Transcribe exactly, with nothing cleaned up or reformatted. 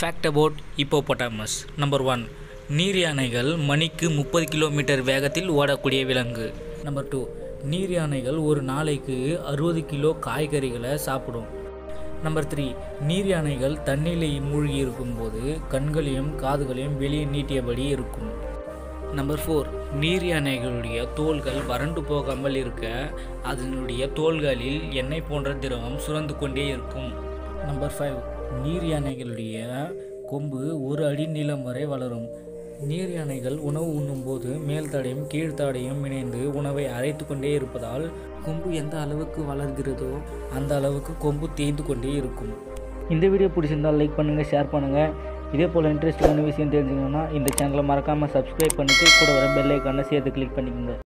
Fact about hippopotamus. Number one. நீர் யானைகள் மணிக்கு முப்பது கிலோமீட்டர் வேகத்தில் ஓடக்கூடிய விலங்கு. Number two. நீர் யானைகள் ஒரு நாளைக்கு அறுபது கிலோ காய்கறிகளை சாப்பிடும். Number three. நீர் யானைகள் தண்ணீரில் மூழ்கி இருக்கும்போது கண்களையும் காதுகளையும் வெளியே நீட்டியபடி இருக்கும். Number four. நீர் யானைகளுடைய தோள்கள் வறண்டு போகாமல் இருக்க அதனுடைய தோள்களில் எண்ணெய் போன்ற திரவம் சுரந்து கொண்டே இருக்கும். Number five. நீர் யானைகளுடைய கொம்பு ஒரு அடி நீளம் வரை வளரும். நீர் யானைகள் உணவு உண்ணும்போது மேல் தாடையும் கீழ்த்தாடையும் இணைந்து உணவை அரைத்து கொண்டே இருப்பதால் கொம்பு எந்த அளவுக்கு வளர்கிறதோ அந்த அளவுக்கு கொம்பு தேய்ந்து கொண்டே இருக்கும். இந்த வீடியோ பிடிச்சிருந்தால் லைக் பண்ணுங்கள், ஷேர் பண்ணுங்கள். இதே போல் இன்ட்ரெஸ்டிங்கான விஷயம் தெரிஞ்சுக்கணுன்னா இந்த சேனலை மறக்காமல் சப்ஸ்கிரைப் பண்ணிவிட்டு கூட வர பெல் ஐக்கானை சேர்த்து கிளிக் பண்ணிக்கோங்க.